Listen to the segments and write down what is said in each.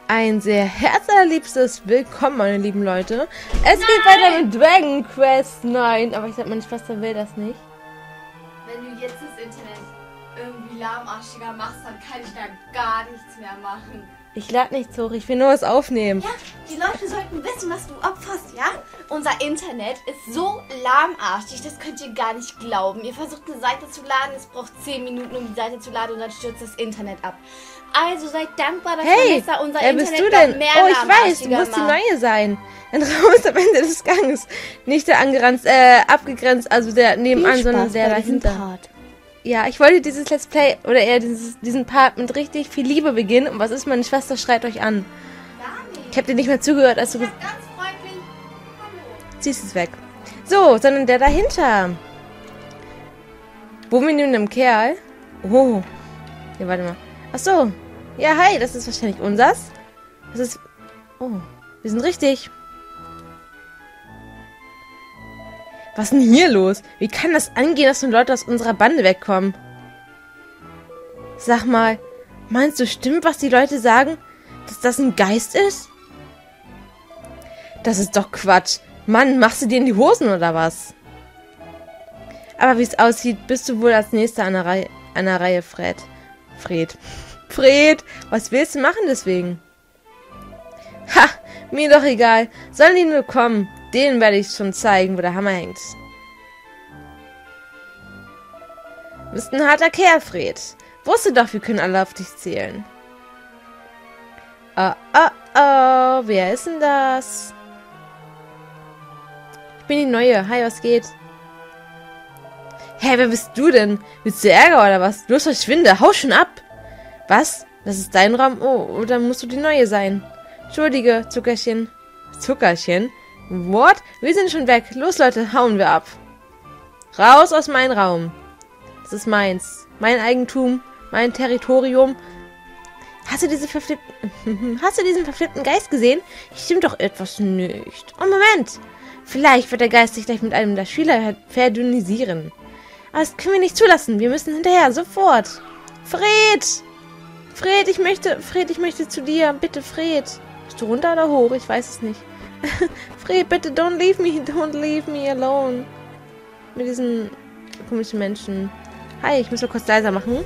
Ein sehr herzallerliebstes Willkommen, meine lieben Leute. Es geht weiter mit Dragon Quest 9. Aber ich sag mal, meine Schwester will das nicht. Wenn du jetzt das Internet irgendwie lahmarschiger machst, dann kann ich da gar nichts mehr machen. Ich lade nichts hoch, ich will nur was aufnehmen. Ja, die Leute sollten wissen, was du opferst, ja? Unser Internet ist so lahmarschig, das könnt ihr gar nicht glauben. Ihr versucht eine Seite zu laden, es braucht 10 Minuten, um die Seite zu laden und dann stürzt das Internet ab. Also seid dankbar, dass Vanessa unser Internet bist du denn? noch mehr Oh, ich weiß, du musst die neue sein. Dann raus am Ende des Ganges. Nicht der abgegrenzt, also der nebenan, sondern der dahinter. Ja, ich wollte dieses Let's Play oder eher diesen Part mit richtig viel Liebe beginnen. Und was ist, meine Schwester schreit euch an? Gar nicht. Ich habe dir nicht mehr zugehört, als du... Ganz freundlich. Hallo. Ziehst es weg. So, sondern der dahinter. Wo wir neben dem Kerl? Oh. Ja, warte mal. Ach so. Ja, hi, das ist wahrscheinlich unsers. Das ist... Oh, wir sind richtig. Was ist denn hier los? Wie kann das angehen, dass nun Leute aus unserer Bande wegkommen? Sag mal, meinst du, stimmt, was die Leute sagen? Dass das ein Geist ist? Das ist doch Quatsch. Mann, machst du dir in die Hosen oder was? Aber wie es aussieht, bist du wohl als Nächster an der Reihe, Fred. Fred, was willst du machen deswegen? Ha, mir doch egal. Sollen die nur kommen? Denen werde ich schon zeigen, wo der Hammer hängt. Du bist ein harter Kerl, Fred. Wusste doch, wir können alle auf dich zählen. Oh, wer ist denn das? Ich bin die Neue. Hi, was geht? Hä, wer bist du denn? Willst du Ärger oder was? Los, verschwinde. Hau schon ab. Was? Das ist dein Raum? Oh, dann musst du die Neue sein. Entschuldige, Zuckerchen. Zuckerchen? What? Wir sind schon weg. Los, Leute, hauen wir ab. Raus aus meinem Raum. Das ist meins. Mein Eigentum. Mein Territorium. Hast du diesen verflippten Geist gesehen? Stimmt doch etwas nicht. Oh, Moment. Vielleicht wird der Geist sich gleich mit einem der Schüler verdünnisieren. Aber das können wir nicht zulassen. Wir müssen hinterher. Sofort. Fred, ich möchte zu dir. Bitte, Fred. Bist du runter oder hoch? Ich weiß es nicht. Fred, bitte, don't leave me alone. Mit diesen komischen Menschen. Hi, ich muss mal kurz leiser machen.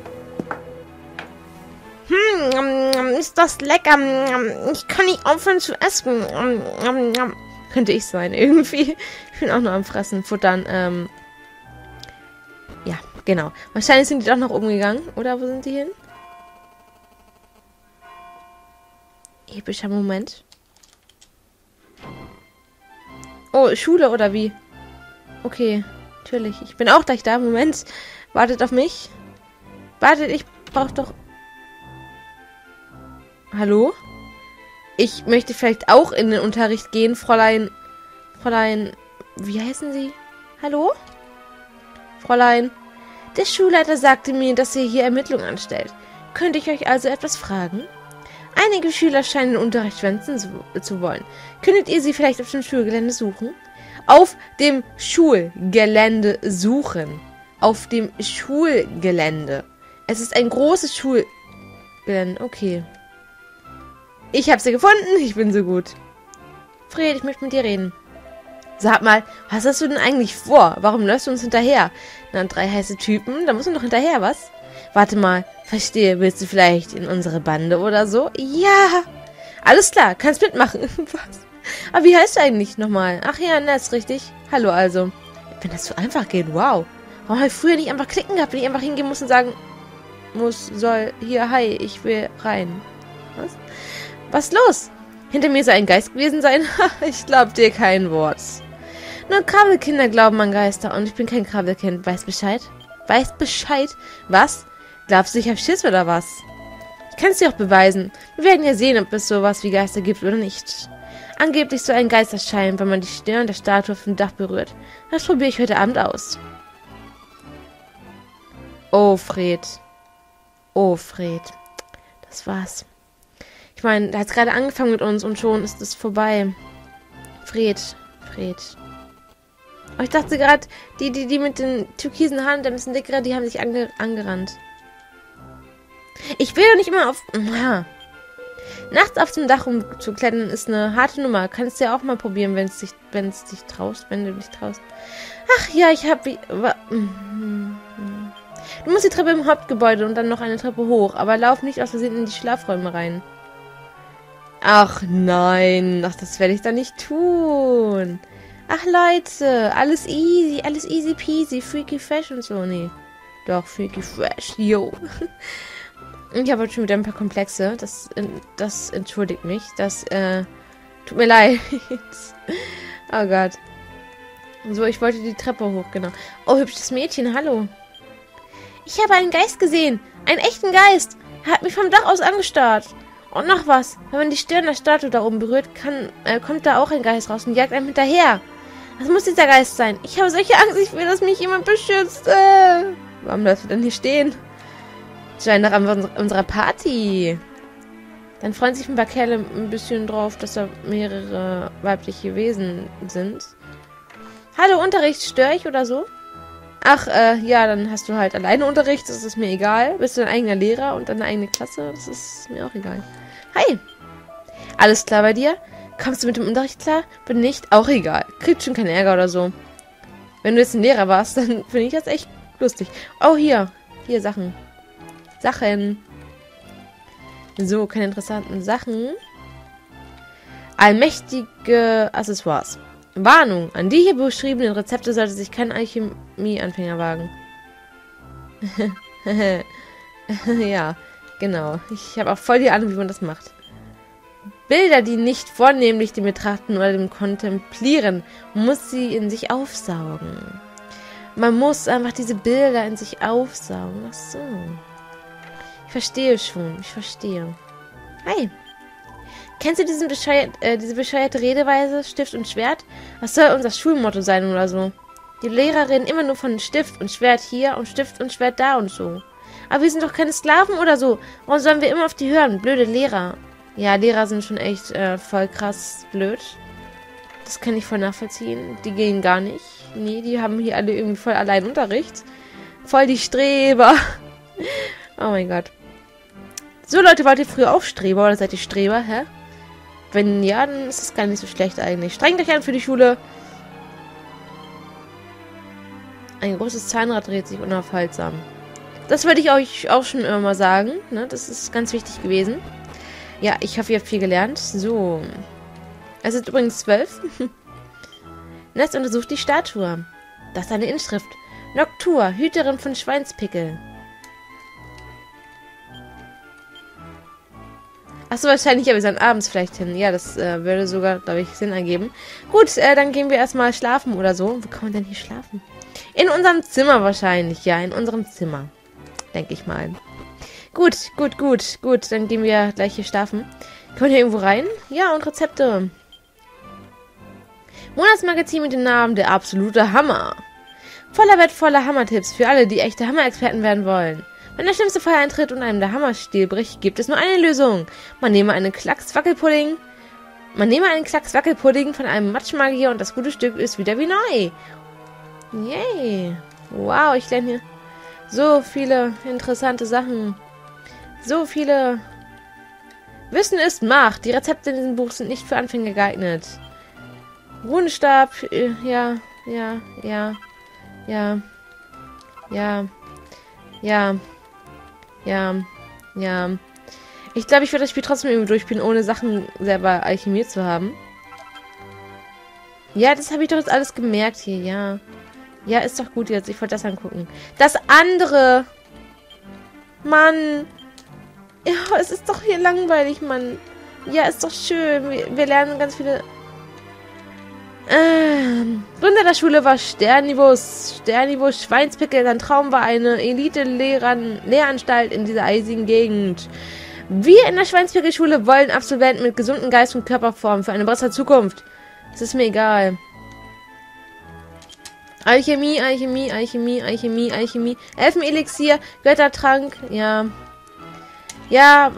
Ist das lecker. Ich kann nicht aufhören zu essen. Könnte ich sein, irgendwie. Ich bin auch noch am Fressen, Futtern. Ja, genau. Wahrscheinlich sind die doch noch umgegangen. Oder wo sind die hin? Epischer Moment. Oh, Schule oder wie? Okay, natürlich. Ich bin auch gleich da. Moment. Wartet auf mich. Wartet, ich brauche doch... Hallo? Ich möchte vielleicht auch in den Unterricht gehen, Fräulein... Wie heißen Sie? Hallo? Fräulein. Der Schulleiter sagte mir, dass ihr hier Ermittlungen anstellt. Könnte ich euch also etwas fragen? Einige Schüler scheinen den Unterricht schwänzen zu wollen. Könntet ihr sie vielleicht auf dem Schulgelände suchen? Auf dem Schulgelände suchen. Auf dem Schulgelände. Es ist ein großes Schulgelände. Okay. Ich habe sie gefunden. Ich bin so gut. Fred, ich möchte mit dir reden. Sag mal, was hast du denn eigentlich vor? Warum läufst du uns hinterher? Na, 3 heiße Typen, da muss man doch hinterher, was? Warte mal, verstehe, willst du vielleicht in unsere Bande oder so? Ja! Alles klar, kannst mitmachen. Was? Aber wie heißt du eigentlich nochmal? Ach ja, Ness, richtig? Hallo also. Wenn das so einfach geht, wow. Warum habe ich früher nicht einfach klicken gehabt, wenn ich einfach hingehen muss und sagen hier, hi, ich will rein. Was? Was ist los? Hinter mir soll ein Geist gewesen sein? Ich glaub dir kein Wort. Nur Krabbelkinder glauben an Geister und ich bin kein Krabbelkind. Weißt Bescheid? Weißt Bescheid? Was? Glaubst du, ich hab Schiss oder was? Ich kann es dir auch beweisen. Wir werden ja sehen, ob es sowas wie Geister gibt oder nicht. Angeblich soll ein Geist erscheinen, wenn man die Stirn der Statue auf dem Dach berührt. Das probiere ich heute Abend aus. Oh, Fred. Oh, Fred. Das war's. Ich meine, der hat gerade angefangen mit uns und schon ist es vorbei. Fred. Aber ich dachte gerade, die mit den türkisen Haaren, der ein bisschen dickere, die haben sich angerannt. Ich will doch nicht immer auf... Nachts auf dem Dach rumzuklettern ist eine harte Nummer. Kannst du ja auch mal probieren, wenn du dich traust. Ach ja, Du musst die Treppe im Hauptgebäude und dann noch eine Treppe hoch, aber lauf nicht aus Versehen in die Schlafräume rein. Ach nein, das werde ich doch nicht tun. Ach Leute, alles easy peasy, freaky fresh und so. Nee, doch, freaky fresh, yo. Ich habe heute schon wieder ein paar Komplexe. Das entschuldigt mich. Das tut mir leid. Oh Gott. So, ich wollte die Treppe hoch, genau. Oh, hübsches Mädchen, hallo. Ich habe einen Geist gesehen. Einen echten Geist. Er hat mich vom Dach aus angestarrt. Und noch was. Wenn man die Stirn der Statue da oben berührt, kommt da auch ein Geist raus und jagt einem hinterher. Das muss dieser Geist sein. Ich habe solche Angst. Ich will, dass mich jemand beschützt. Warum läufst du denn hier stehen? Scheint nach unserer Party. Dann freuen sich ein paar Kerle ein bisschen drauf, dass da mehrere weibliche Wesen sind. Hallo, Unterricht, störe ich oder so? Ach, ja, dann hast du halt alleine Unterricht, das ist mir egal. Bist du dein eigener Lehrer und deine eigene Klasse, das ist mir auch egal. Hi! Alles klar bei dir? Kommst du mit dem Unterricht klar? Bin nicht, auch egal. Kriegt schon keinen Ärger oder so. Wenn du jetzt ein Lehrer warst, dann finde ich das echt lustig. Oh, hier, Sachen. So, keine interessanten Sachen. Allmächtige Accessoires. Warnung, an die hier beschriebenen Rezepte sollte sich kein Alchemie-Anfänger wagen. Ja, genau. Ich habe auch voll die Ahnung, wie man das macht. Bilder, die nicht vornehmlich dem Betrachten oder dem Kontemplieren, muss sie in sich aufsaugen. Man muss einfach diese Bilder in sich aufsaugen. Ach so. Ich verstehe schon. Hi. Kennst du diese bescheuerte Redeweise, Stift und Schwert? Was soll unser Schulmotto sein oder so? Die Lehrer reden immer nur von Stift und Schwert hier und Stift und Schwert da und so. Aber wir sind doch keine Sklaven oder so. Warum sollen wir immer auf die hören? Blöde Lehrer. Ja, Lehrer sind schon echt voll krass blöd. Das kann ich voll nachvollziehen. Die gehen gar nicht. Nee, die haben hier alle irgendwie voll allein Unterricht. Voll die Streber. Oh mein Gott. So, Leute, wart ihr früher auch Streber oder seid ihr Streber, hä? Wenn ja, dann ist es gar nicht so schlecht eigentlich. Strengt euch an für die Schule. Ein großes Zahnrad dreht sich unaufhaltsam. Das wollte ich euch auch schon immer sagen. Ne? Das ist ganz wichtig gewesen. Ja, ich hoffe, ihr habt viel gelernt. So. Es ist übrigens 12. Nest untersucht die Statue. Das ist eine Inschrift. Noctur, Hüterin von Schweinspickel. Achso, wahrscheinlich aber dann abends vielleicht hin. Ja, das würde sogar, glaube ich, Sinn ergeben. Gut, dann gehen wir erstmal schlafen oder so. Wo kann man denn hier schlafen? In unserem Zimmer wahrscheinlich, ja, in unserem Zimmer. Denke ich mal. Gut. Dann gehen wir gleich hier schlafen. Können wir hier irgendwo rein? Ja, und Rezepte. Monatsmagazin mit dem Namen Der absolute Hammer. Voller wertvoller Hammertipps für alle, die echte Hammerexperten werden wollen. Wenn der schlimmste Fall eintritt und einem der Hammerstiel bricht, gibt es nur eine Lösung. Man nehme einen Klacks Wackelpudding von einem Matschmagier und das gute Stück ist wieder wie neu. Yay. Wow, ich lerne hier so viele interessante Sachen. So viele. Wissen ist Macht. Die Rezepte in diesem Buch sind nicht für Anfänger geeignet. Runenstab. Ja. Ich glaube, ich werde das Spiel trotzdem irgendwie durchspielen, ohne Sachen selber alchemiert zu haben. Ja, das habe ich doch jetzt alles gemerkt hier, ja. Ja, ist doch gut jetzt. Ich wollte das angucken. Das andere. Mann. Ja, es ist doch hier langweilig, Mann. Ja, ist doch schön. Wir lernen ganz viele... Gründer der Schule war Sternniveau Schweinspickel. Sein Traum war eine Elite-Lehranstalt in dieser eisigen Gegend. Wir in der Schweinspickel-Schule wollen Absolventen mit gesundem Geist und Körperform für eine bessere Zukunft. Es ist mir egal. Alchemie. Elfenelixier, Göttertrank, ja. Ja.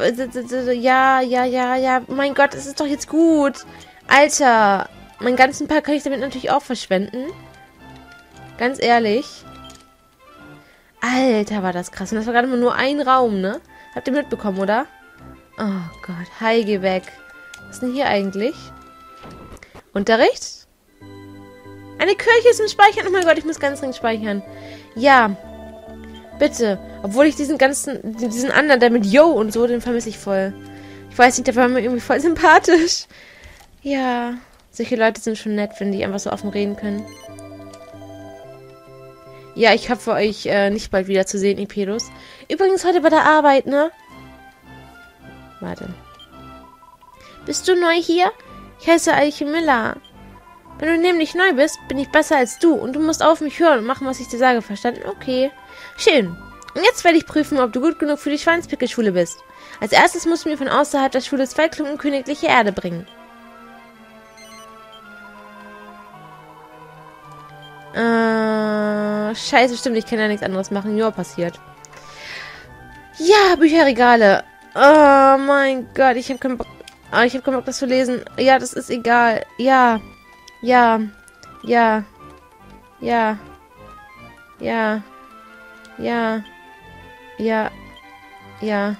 Mein Gott, es ist doch jetzt gut. Alter. Meinen ganzen Park kann ich damit natürlich auch verschwenden. Ganz ehrlich. Alter, war das krass. Und das war gerade nur ein Raum, ne? Habt ihr mitbekommen, oder? Oh Gott. Hi, geh weg. Was ist denn hier eigentlich? Unterricht? Eine Kirche ist im Speichern. Oh mein Gott, ich muss ganz dringend speichern. Ja. Bitte. Obwohl ich diesen anderen, der mit Yo und so, den vermisse ich voll. Ich weiß nicht, der war mir irgendwie voll sympathisch. Ja. Solche Leute sind schon nett, wenn die einfach so offen reden können. Ja, ich hoffe, euch nicht bald wieder zu sehen, Ipedos. Übrigens heute bei der Arbeit, ne? Warte. Bist du neu hier? Ich heiße Eiche Miller. Wenn du nämlich neu bist, bin ich besser als du. Und du musst auf mich hören und machen, was ich dir sage. Verstanden? Okay. Schön. Und jetzt werde ich prüfen, ob du gut genug für die Schweinspickelschule bist. Als erstes musst du mir von außerhalb der Schule 2 Klumpen königliche Erde bringen. Scheiße, stimmt. Ich kann ja nichts anderes machen. Ja, passiert. Ja, Bücherregale. Oh mein Gott, ich habe keinen Bock. Ich habe keinen Bock, das zu lesen. Ja, das ist egal. Ja. Ja. Ja. Ja. Ja. Ja. Ja. Ja.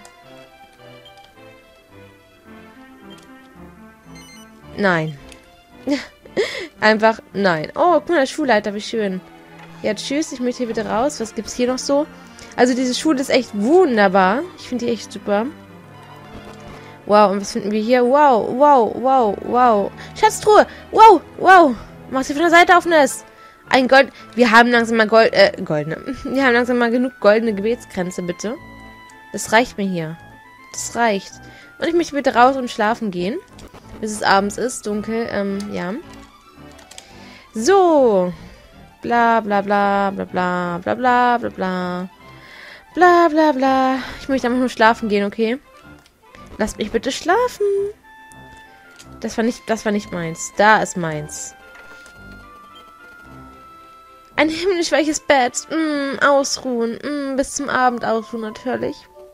Nein. Einfach nein. Oh, guck mal, der Schulleiter, wie schön. Ja, tschüss, ich möchte hier bitte raus. Was gibt's hier noch so? Also diese Schule ist echt wunderbar. Ich finde die echt super. Wow, und was finden wir hier? Wow, wow, wow, wow. Schatztruhe! Wow, wow. Mach sie von der Seite auf, Nest. Ein Gold... Wir haben langsam mal goldene. Wir haben langsam mal genug goldene Gebetskränze, bitte. Das reicht mir hier. Das reicht. Und ich möchte bitte raus und schlafen gehen. Bis es abends ist, dunkel, ja. So. Bla, bla, bla, bla, bla, bla, bla, bla, bla. Bla, bla, bla. Ich möchte einfach nur schlafen gehen, okay? Lasst mich bitte schlafen. Das war nicht meins. Da ist meins. Ein himmlisch weiches Bett. Ausruhen. Bis zum Abend ausruhen, natürlich.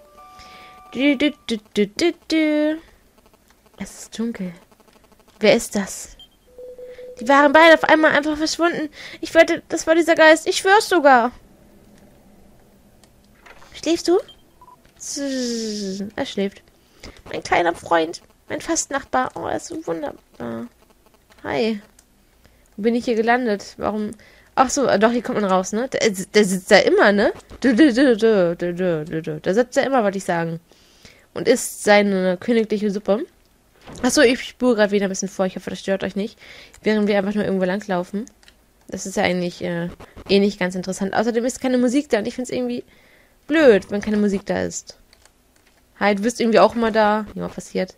Es ist dunkel. Wer ist das? Die waren beide auf einmal einfach verschwunden. Ich wette, das war dieser Geist. Ich schwör's sogar. Schläfst du? Er schläft. Mein kleiner Freund. Mein Fastnachbar. Oh, er ist so wunderbar. Hi. Wo bin ich hier gelandet? Warum... Ach so, doch, hier kommt man raus, ne? Der sitzt da immer, ne? Da sitzt er immer, wollte ich sagen. Und isst seine königliche Suppe. Achso, ich spüre gerade wieder ein bisschen vor. Ich hoffe, das stört euch nicht. Während wir einfach nur irgendwo langlaufen. Das ist ja eigentlich eh nicht ganz interessant. Außerdem ist keine Musik da. Und ich finde es irgendwie blöd, wenn keine Musik da ist. Halt, du bist irgendwie auch immer da. Ja, passiert.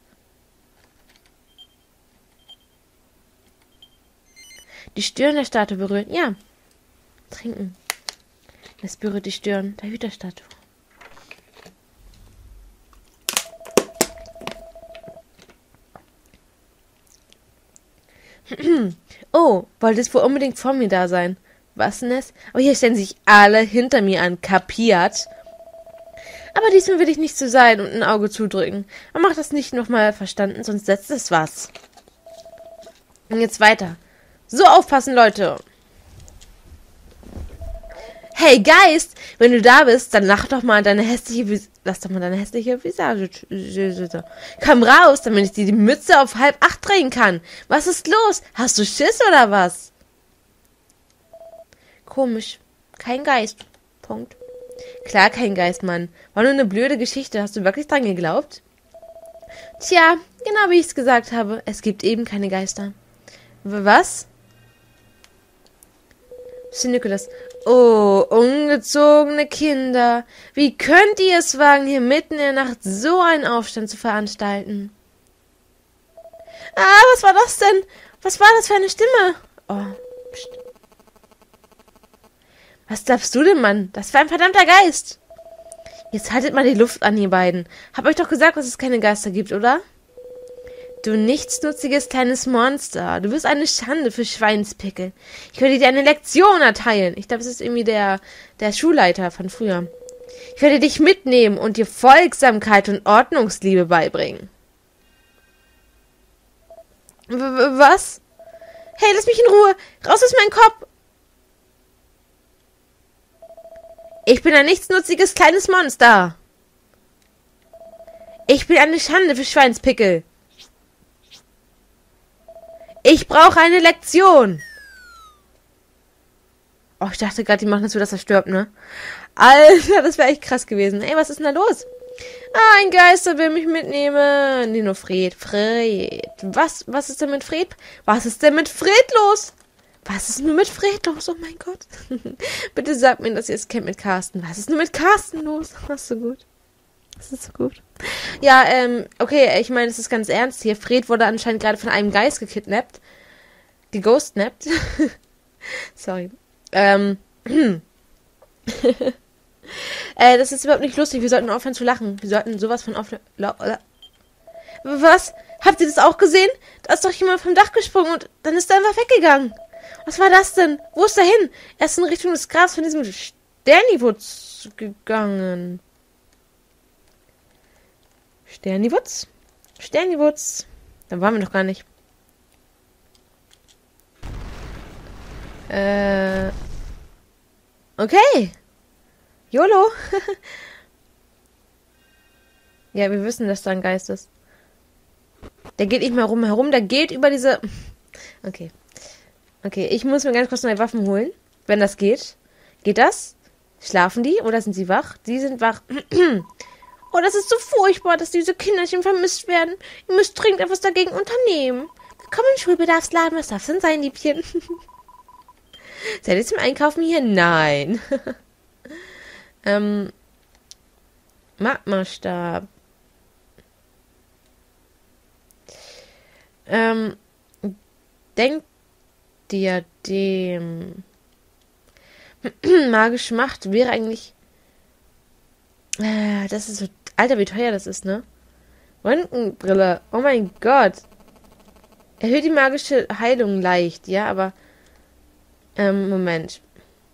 Die Stirn der Statue berühren. Ja. Trinken. Das berührt die Stirn der Hüterstatue. Oh, wollte es wohl unbedingt vor mir da sein. Was denn es? Aber hier stellen sich alle hinter mir an. Kapiert? Aber diesmal will ich nicht so sein und ein Auge zudrücken. Man macht das nicht nochmal verstanden, sonst setzt es was. Und jetzt weiter. So aufpassen, Leute. Hey, Geist, wenn du da bist, dann lass doch mal deine hässliche Visage. Komm raus, damit ich dir die Mütze auf 7:30 drehen kann. Was ist los? Hast du Schiss oder was? Komisch. Kein Geist. Punkt. Klar, kein Geist, Mann. War nur eine blöde Geschichte. Hast du wirklich dran geglaubt? Tja, genau wie ich es gesagt habe. Es gibt eben keine Geister. Was? St. Nikolas. Oh, ungezogene Kinder. Wie könnt ihr es wagen, hier mitten in der Nacht so einen Aufstand zu veranstalten? Ah, was war das denn? Was war das für eine Stimme? Oh, pst. Was glaubst du denn, Mann? Das war ein verdammter Geist. Jetzt haltet mal die Luft an, ihr beiden. Hab euch doch gesagt, dass es keine Geister gibt, oder? Du nichtsnutziges kleines Monster. Du bist eine Schande für Schweinspickel. Ich werde dir eine Lektion erteilen. Ich glaube, es ist irgendwie der Schulleiter von früher. Ich werde dich mitnehmen und dir Folgsamkeit und Ordnungsliebe beibringen. Was? Hey, lass mich in Ruhe. Raus aus meinem Kopf. Ich bin ein nichtsnutziges kleines Monster. Ich bin eine Schande für Schweinspickel. Ich brauche eine Lektion. Oh, ich dachte gerade, die machen das so, dass er stirbt, ne? Alter, das wäre echt krass gewesen. Ey, was ist denn da los? Ah, ein Geister will mich mitnehmen. Nee, nur Fred. Fred. Was ist denn mit Fred? Was ist denn mit Fred los? Was ist nur mit Fred los? Oh mein Gott. Bitte sag mir, dass ihr es kennt mit Carsten. Was ist nur mit Carsten los? Das ist so gut. Das ist so gut. Ja, okay, ich meine, es ist ganz ernst hier. Fred wurde anscheinend gerade von einem Geist gekidnappt. Geghostnappt. Sorry. Das ist überhaupt nicht lustig. Wir sollten aufhören zu lachen. Wir sollten sowas von aufhören. Was? Habt ihr das auch gesehen? Da ist doch jemand vom Dach gesprungen und dann ist er einfach weggegangen. Was war das denn? Wo ist er hin? Er ist in Richtung des Grabs von diesem Sterniwutz gegangen. Sterniwutz? Sterniwutz. Da waren wir doch gar nicht. Okay. YOLO. Ja, wir wissen, dass da ein Geist ist. Der geht nicht mehr herum, der geht über diese... Okay. Okay, ich muss mir ganz kurz neue Waffen holen. Wenn das geht. Geht das? Schlafen die oder sind sie wach? Die sind wach. Oh, das ist so furchtbar, dass diese Kinderchen vermisst werden. Ihr müsst dringend etwas dagegen unternehmen. Willkommen im Schulbedarfsladen. Was darf denn sein, Liebchen? Seid ihr zum Einkaufen hier? Nein. Magmastab. Denkdiadem. Magische Macht wäre eigentlich... das ist so... Alter, wie teuer das ist, ne? Röntgenbrille. Oh mein Gott. Erhöht die magische Heilung leicht, ja, aber... Moment.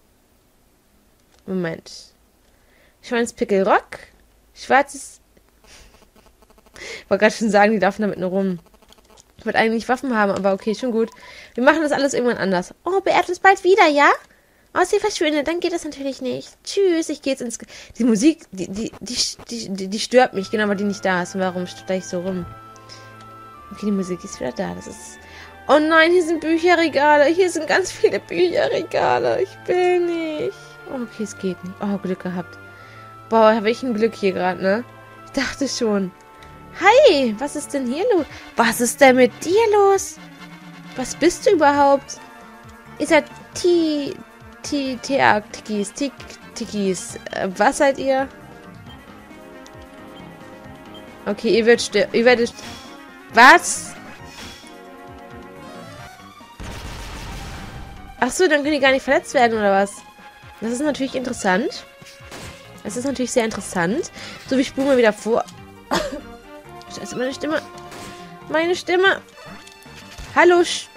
Schweinspickelrock. Schwarzes... Ich wollte gerade schon sagen, die laufen damit nur rum. Ich wollte eigentlich Waffen haben, aber okay, schon gut. Wir machen das alles irgendwann anders. Oh, beehrt uns bald wieder, ja? Oh, sie verschwindet, dann geht das natürlich nicht. Tschüss, ich gehe jetzt ins... Die Musik, die stört mich, genau, weil die nicht da ist. Und warum stehe ich so rum? Okay, die Musik ist wieder da, das ist... Oh nein, hier sind Bücherregale. Hier sind ganz viele Bücherregale. Ich will nicht. Oh, okay, es geht nicht. Oh, Glück gehabt. Boah, habe ich ein Glück hier gerade, ne? Ich dachte schon. Hi, was ist denn hier los? Was ist denn mit dir los? Was bist du überhaupt? Ihr seid Tikis. Was seid ihr? Okay, ihr werdet... Was? Ach so, dann können die gar nicht verletzt werden, oder was? Das ist natürlich interessant. Das ist natürlich sehr interessant. So, ich spule mal wieder vor. Scheiße, meine Stimme. Meine Stimme. Hallo.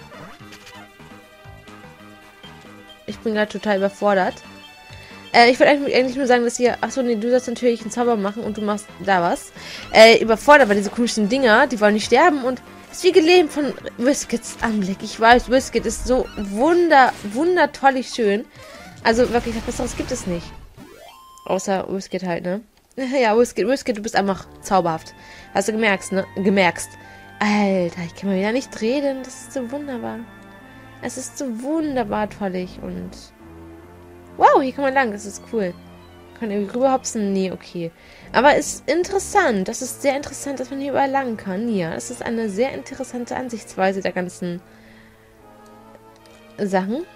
Ich bin gerade total überfordert. Ich wollte eigentlich nur sagen, dass ihr... Achso, nee, du sollst natürlich einen Zauber machen und du machst da was. Überfordert, weil diese komischen Dinger, die wollen nicht sterben und... ist wie gelähmt von Whiskets Anblick. Ich weiß, Whisket ist so wundertollig schön. Also wirklich, was Besseres gibt es nicht. Außer Whisket halt, ne? Ja, Whisket, du bist einfach zauberhaft. Hast du gemerkt, ne? Alter, ich kann mal wieder nicht reden. Das ist so wunderbar. Es ist so wunderbar tollig und... Wow, hier kann man lang. Das ist cool. Kann irgendwie rüberhopsen? Nee, okay. Aber es ist interessant. Das ist sehr interessant, dass man hier überall lang kann. Ja, es ist eine sehr interessante Ansichtsweise der ganzen Sachen.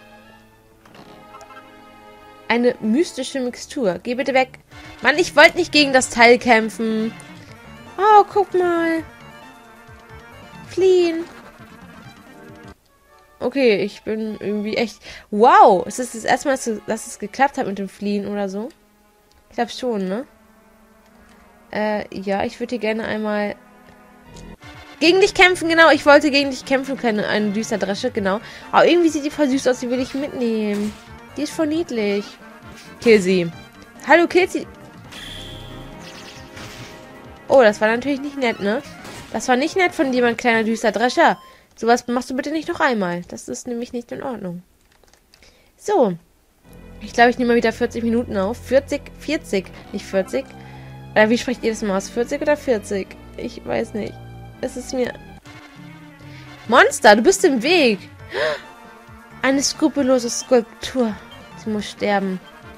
Eine mystische Mixtur. Geh bitte weg. Mann, ich wollte nicht gegen das Teil kämpfen. Oh, guck mal. Fliehen. Okay, ich bin irgendwie echt... Wow, es ist das erste Mal, dass es geklappt hat mit dem Fliehen oder so. Ich glaube schon, ne? Ja, ich würde hier gerne einmal... Gegen dich kämpfen, genau. Ich wollte gegen dich kämpfen, eine Düsterdresche, genau. Aber irgendwie sieht die voll süß aus, die will ich mitnehmen. Die ist voll niedlich. Kill sie. Hallo, kill sie. Oh, das war natürlich nicht nett, ne? Das war nicht nett von dir, mein kleiner Düsterdrescher. Sowas machst du bitte nicht noch einmal. Das ist nämlich nicht in Ordnung. So. Ich glaube, ich nehme mal wieder 40 Minuten auf. 40, nicht 40. Wie spricht ihr das mal aus? 40 oder 40? Ich weiß nicht. Es ist mir... Monster, du bist im Weg. Eine skrupellose Skulptur. Sie muss sterben.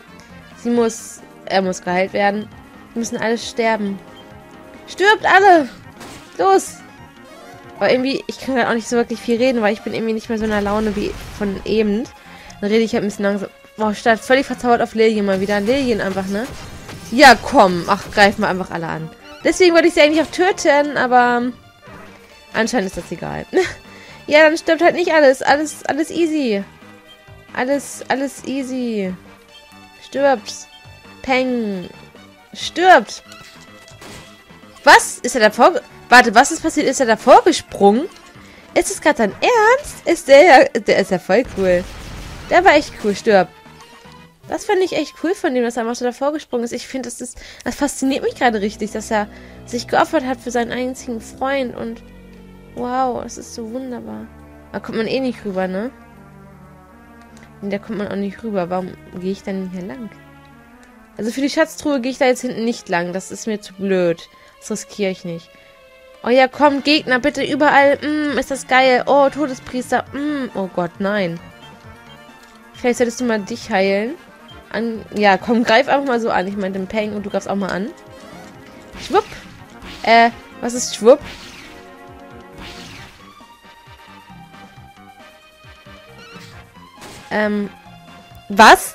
Er muss geheilt werden. Wir müssen alle sterben. Stirbt alle! Los! Aber irgendwie, ich kann halt auch nicht so wirklich viel reden, weil ich bin irgendwie nicht mehr so in der Laune wie von eben. Dann rede ich halt ein bisschen langsam. Boah, statt völlig verzaubert auf Lilien mal wieder. Lilien einfach, ne? Ja, komm. Ach, greifen wir einfach alle an. Deswegen wollte ich sie eigentlich auch töten, aber anscheinend ist das egal. Ja, dann stirbt halt nicht alles. Alles easy. Alles easy. Stirbt. Peng. Stirbt. Was? Ist er davor... Warte, was ist passiert? Ist er davor gesprungen? Ist es gerade dein Ernst? Ist der ist ja voll cool. Der war echt cool. Stirb. Das fand ich echt cool von dem, dass er einfach so davor gesprungen ist. Ich finde, das fasziniert mich gerade richtig, dass er sich geopfert hat für seinen einzigen Freund. Und wow, das ist so wunderbar. Da kommt man eh nicht rüber, ne? Und da kommt man auch nicht rüber. Warum gehe ich dann hier lang? Also für die Schatztruhe gehe ich da jetzt hinten nicht lang. Das ist mir zu blöd. Das riskiere ich nicht. Oh ja, komm, Gegner, bitte überall. Ist das geil. Oh, Todespriester. Oh Gott, nein. Vielleicht solltest du mal dich heilen. Ja, komm, greif einfach mal so an. Ich meine den Peng und du greifst auch mal an. Schwupp. Was ist Schwupp? Was?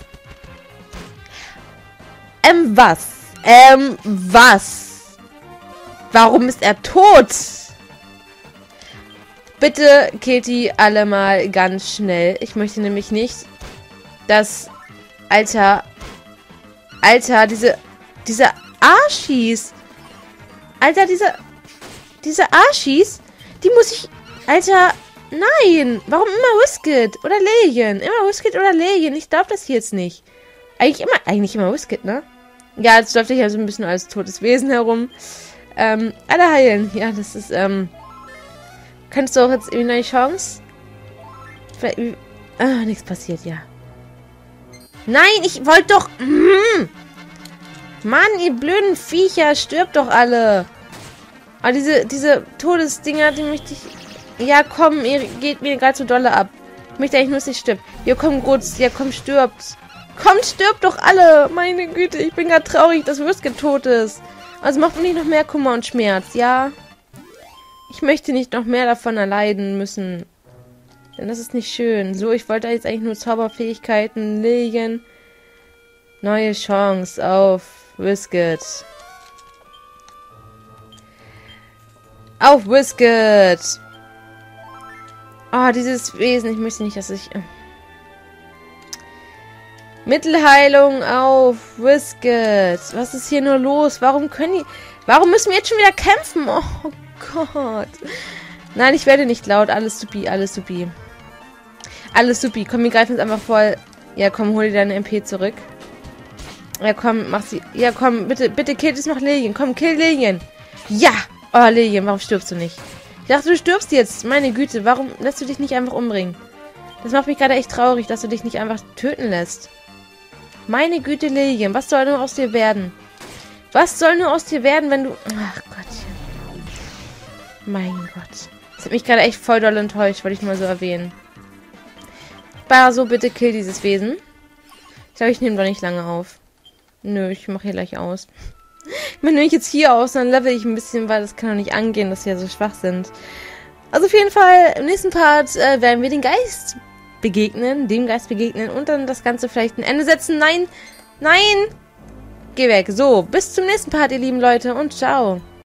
Was? Warum ist er tot? Bitte killt die alle mal ganz schnell. Ich möchte nämlich nicht, dass... Alter, diese Arschis. Alter, diese Arschis, die muss ich... Alter, nein. Warum immer Whisket oder Lilien? Immer Whisket oder Lilien. Ich glaube das jetzt nicht. Eigentlich immer Whisket, ne? Ja, jetzt läuft hier so ein bisschen als totes Wesen herum. Alle heilen. Ja, das ist, kannst du auch jetzt irgendwie eine Chance? Nichts passiert, ja. Nein, ich wollte doch... Mann, ihr blöden Viecher, stirbt doch alle. Aber diese Todesdinger, die möchte ich... Ja, komm, ihr geht mir gerade so dolle ab. Ich möchte eigentlich nur, dass ihr stirbt. Ja, komm, Grutz. Ja, komm, stirbt. Kommt, stirbt doch alle. Meine Güte, ich bin gerade traurig, dass Whisket tot ist. Also macht mir nicht noch mehr Kummer und Schmerz, ja? Ich möchte nicht noch mehr davon erleiden müssen. Denn das ist nicht schön. So, ich wollte jetzt eigentlich nur Zauberfähigkeiten legen. Neue Chance auf Whisket. Auf Whisket! Oh, dieses Wesen. Ich möchte nicht, dass ich... Mittelheilung auf Whisket. Was ist hier nur los? Warum müssen wir jetzt schon wieder kämpfen? Oh Gott. Nein, ich werde nicht laut. Alles supi, alles supi. Alles supi. Komm, wir greifen jetzt einfach voll. Ja, komm, hol dir deine MP zurück. Ja, komm, mach sie. Ja, komm, bitte killt es noch Lilien. Komm, kill Lilien. Ja! Oh, Lilien, warum stirbst du nicht? Ich dachte, du stirbst jetzt. Meine Güte, warum lässt du dich nicht einfach umbringen? Das macht mich gerade echt traurig, dass du dich nicht einfach töten lässt. Meine Güte, Lilien, was soll nur aus dir werden? Was soll nur aus dir werden, wenn du... Ach Gottchen. Mein Gott. Das hat mich gerade echt voll doll enttäuscht, wollte ich mal so erwähnen. Baso, bitte kill dieses Wesen. Ich glaube, ich nehme doch nicht lange auf. Nö, ich mache hier gleich aus. Ich meine, wenn ich jetzt hier aus, dann level ich ein bisschen, weil das kann doch nicht angehen, dass wir ja so schwach sind. Also auf jeden Fall, im nächsten Part werden wir dem Geist begegnen und dann das Ganze vielleicht ein Ende setzen. Nein! Nein! Geh weg. So, bis zum nächsten Part, ihr lieben Leute, und ciao.